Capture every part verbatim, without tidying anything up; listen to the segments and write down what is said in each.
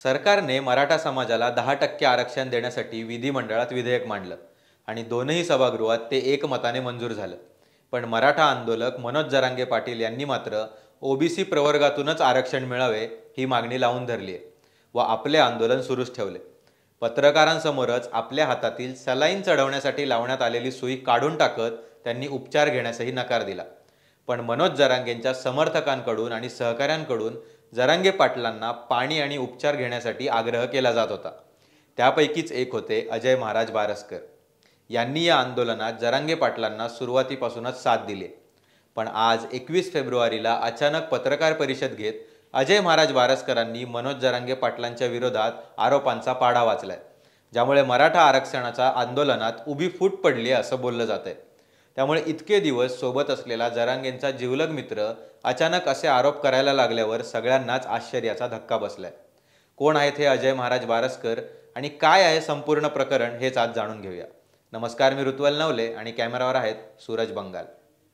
सरकारने मराठा समाजाला दहा टक्के आरक्षण देण्यासाठी विधिमंडळात विधेयक मांडलं आणि दोनही सभागृहात ते एकमताने मंजूर झालं. पण मराठा आंदोलक मनोज जरांगे पाटील यांनी मात्र ओबीसी प्रवर्गातूनच आरक्षण मिळावे ही मागणी लावून धरली आहे व आपले आंदोलन सुरूच ठेवले. पत्रकारांसमोरच आपल्या हातातील सलाईन चढवण्यासाठी लावण्यात आलेली सुई काढून टाकत त्यांनी उपचार घेण्यासही नकार दिला. पण मनोज जरांगेंच्या समर्थकांकडून आणि सहकाऱ्यांकडून जरांगे पाटलांना पाणी आणि उपचार घेण्यासाठी आग्रह केला जात होता. त्यापैकीच एक होते अजय महाराज बारसकर. यांनी या आंदोलनात जरांगे पाटलांना सुरुवातीपासूनच साथ दिली. पण आज एकवीस फेब्रुवारीला अचानक पत्रकार परिषद घेत अजय महाराज बारसकरांनी मनोज जरांगे पाटलांच्या विरोधात आरोपांचा पाढा वाचलाय, ज्यामुळे मराठा आरक्षणाच्या आंदोलनात उभी फूट पडली असं बोललं जात आहे. त्यामुळे इतके दिवस सोबत असलेला जरांगेंचा जिवलग मित्र अचानक असे आरोप करायला लागल्यावर सगळ्यांनाच आश्चर्याचा धक्का बसलाय. कोण आहेत हे अजय महाराज बारसकर आणि काय आहे संपूर्ण प्रकरण हेच आज जाणून घेऊया. नमस्कार, मी ऋतुवल नवले आणि कॅमेरावर आहेत सूरज बंगाल.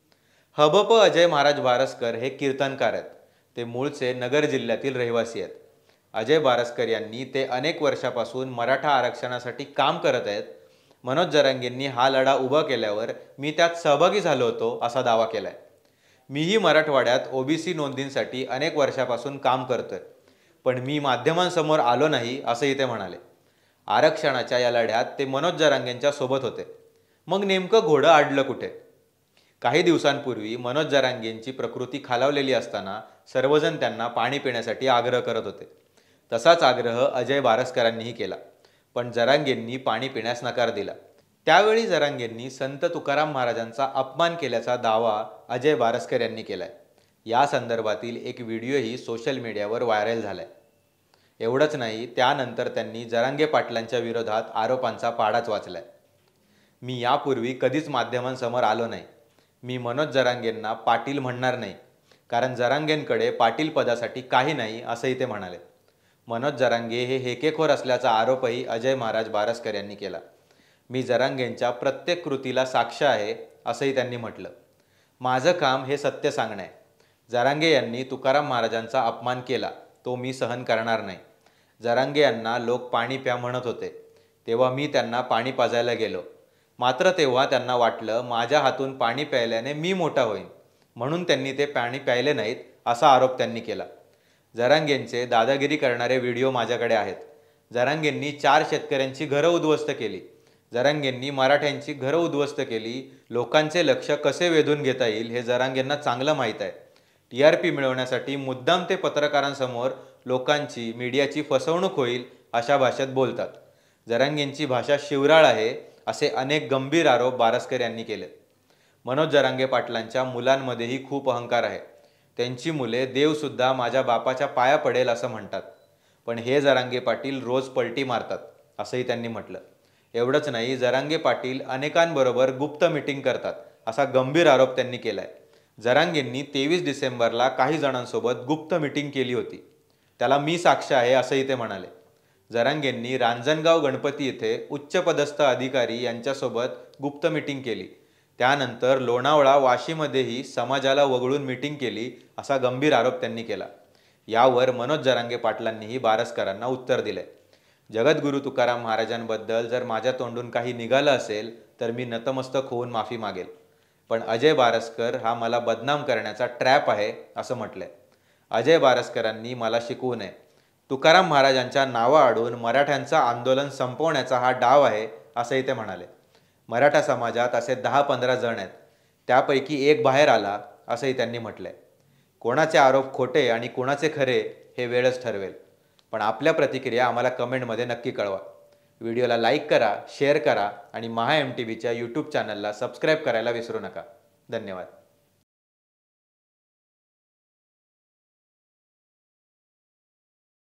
हबप अजय महाराज बारसकर हे कीर्तनकार आहेत. ते मूळचे नगर जिल्ह्यातील रहिवासी आहेत. अजय बारसकर यांनी ते अनेक वर्षापासून मराठा आरक्षणासाठी काम करत आहेत. मनोज जरांगेंनी हा लढा उभा केल्यावर मी त्यात सहभागी झालो होतो असा दावा केलाय. मीही मराठवाड्यात ओबीसी नोंदींसाठी अनेक वर्षापासून काम करतोय, पण मी माध्यमांसमोर आलो नाही असंही ते म्हणाले. आरक्षणाच्या या लढ्यात ते मनोज जरांगेंच्या सोबत होते. मग नेमकं घोडं अडलं कुठे? काही दिवसांपूर्वी मनोज जरांगेंची प्रकृती खालावलेली असताना सर्वजण त्यांना पाणी पिण्यासाठी आग्रह करत होते. तसाच आग्रह अजय बारसकरांनीही केला, पण जरांगेंनी पाणी पिण्यास नकार दिला. त्यावेळी जरांगेंनी संत तुकाराम महाराजांचा अपमान केल्याचा दावा अजय बारसकर यांनी केलाय. या संदर्भातील एक व्हिडिओही सोशल मीडियावर व्हायरल झालाय. एवढंच नाही, त्यानंतर त्यांनी जरांगे पाटलांच्या विरोधात आरोपांचा पाढाच वाचलाय. मी यापूर्वी कधीच माध्यमांसमोर आलो नाही. मी मनोज जरांगेंना पाटील म्हणणार नाही, कारण जरांगेंकडे पाटील पदासाठी काही नाही असंही ते म्हणाले. मनोज जरांगे हे हेकेखोर असल्याचा आरोपही अजय महाराज बारसकर यांनी केला. मी जरांगेंच्या प्रत्येक कृतीला साक्ष आहे असंही त्यांनी म्हटलं. माझं काम हे सत्य सांगणं आहे. जरांगे यांनी तुकाराम महाराजांचा अपमान केला, तो मी सहन करणार नाही. जरांगे यांना लोक पाणी प्या म्हणत होते, तेव्हा मी त्यांना पाणी पाजायला गेलो. मात्र तेव्हा त्यांना वाटलं माझ्या हातून पाणी प्यायल्याने मी मोठा होईन, म्हणून त्यांनी ते पाणी प्यायले नाहीत असा आरोप त्यांनी केला. जरांगेंचे दादागिरी करणारे व्हिडिओ माझ्याकडे आहेत. जरांगेंनी चार शेतकऱ्यांची घरं उद्ध्वस्त केली. जरांगेंनी मराठ्यांची घरं उद्ध्वस्त केली. लोकांचे लक्ष कसे वेधून घेता येईल हे जरांगेंना चांगलं माहीत आहे. टी आर पी मिळवण्यासाठी मुद्दाम ते पत्रकारांसमोर लोकांची, मीडियाची फसवणूक होईल अशा भाषेत बोलतात. जरांगेंची भाषा शिवराळ आहे असे अनेक गंभीर आरोप बारसकर यांनी केले. मनोज जरांगे पाटलांच्या मुलांमध्येही खूप अहंकार आहे. त्यांची मुले देवसुद्धा माझ्या बापाच्या पाया पडेल असं म्हणतात. पण हे जरांगे पाटील रोज पलटी मारतात असंही त्यांनी म्हटलं. एवढंच नाही, जरांगे पाटील अनेकांबरोबर गुप्त मीटिंग करतात असा गंभीर आरोप त्यांनी केलाय. जरांगेंनी तेवीस डिसेंबरला काही जणांसोबत गुप्त मीटिंग केली होती, त्याला मी साक्ष आहे असंही ते म्हणाले. जरांगेंनी रांजणगाव गणपती येथे उच्चपदस्थ अधिकारी यांच्यासोबत गुप्त मीटिंग केली. त्यानंतर लोणावळा, वाशीमध्येही समाजाला वगळून मीटिंग केली असा गंभीर आरोप त्यांनी केला. यावर मनोज जरांगे पाटलांनीही बारसकरांना उत्तर दिले. जगद्गुरू तुकाराम महाराजांबद्दल जर माझ्या तोंडून काही निघालं असेल तर मी नतमस्तक होऊन माफी मागेल. पण अजय बारसकर हा मला बदनाम करण्याचा ट्रॅप आहे असं म्हटलंय. अजय बारसकरांनी मला शिकवू नये. तुकाराम महाराजांच्या नावाआडून मराठ्यांचं आंदोलन संपवण्याचा हा डाव आहे असंही ते म्हणाले. मराठा समाजात असे दहा पंधरा जण आहेत, त्यापैकी एक बाहेर आला असंही त्यांनी म्हटलंय. कोणाचे आरोप खोटे आणि कोणाचे खरे हे वेळच ठरवेल. पण आपल्या प्रतिक्रिया आम्हाला कमेंटमध्ये नक्की कळवा. व्हिडिओला लाईक करा, शेअर करा आणि महा एम टी व्हीच्या यूट्यूब चॅनलला सबस्क्राईब करायला विसरू नका. धन्यवाद.